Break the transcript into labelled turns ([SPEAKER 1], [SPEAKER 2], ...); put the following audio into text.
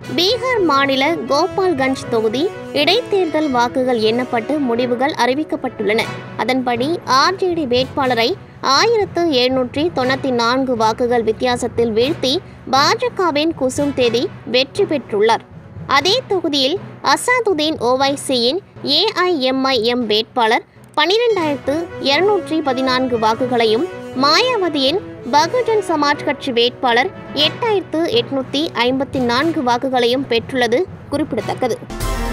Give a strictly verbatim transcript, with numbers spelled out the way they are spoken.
[SPEAKER 1] பீகார் மாநில கோபால்கஞ்ச் தொகுதி இடைத்தேர்தல் வாக்குகள் எண்ணப்பட்டு முடிவுகள் அறிவிக்கப்பட்டுள்ளன. அதன்படி ஆர்ஜேடி வேட்பாளரை ஆயிரத்து எழுநூற்றி தொண்ணூற்றி நான்கு வாக்குகள் வித்தியாசத்தில் வீழ்த்தி பாஜகவின் குசும் தேதி வெற்றி பெற்றுள்ளார். அதே தொகுதியில் அசாதுதீன் ஓவைசியின் ஏஐஎம்ஐஎம் வேட்பாளர் பனிரெண்டாயிரத்து இருநூற்றி பதினான்கு வாக்குகளையும், மாயாவதியின் பகுஜன் சமாஜ் கட்சி வேட்பாளர் எட்டாயிரத்து எட்நூத்தி ஐம்பத்தி நான்கு வாக்குகளையும் பெற்றுள்ளது குறிப்பிடத்தக்கது.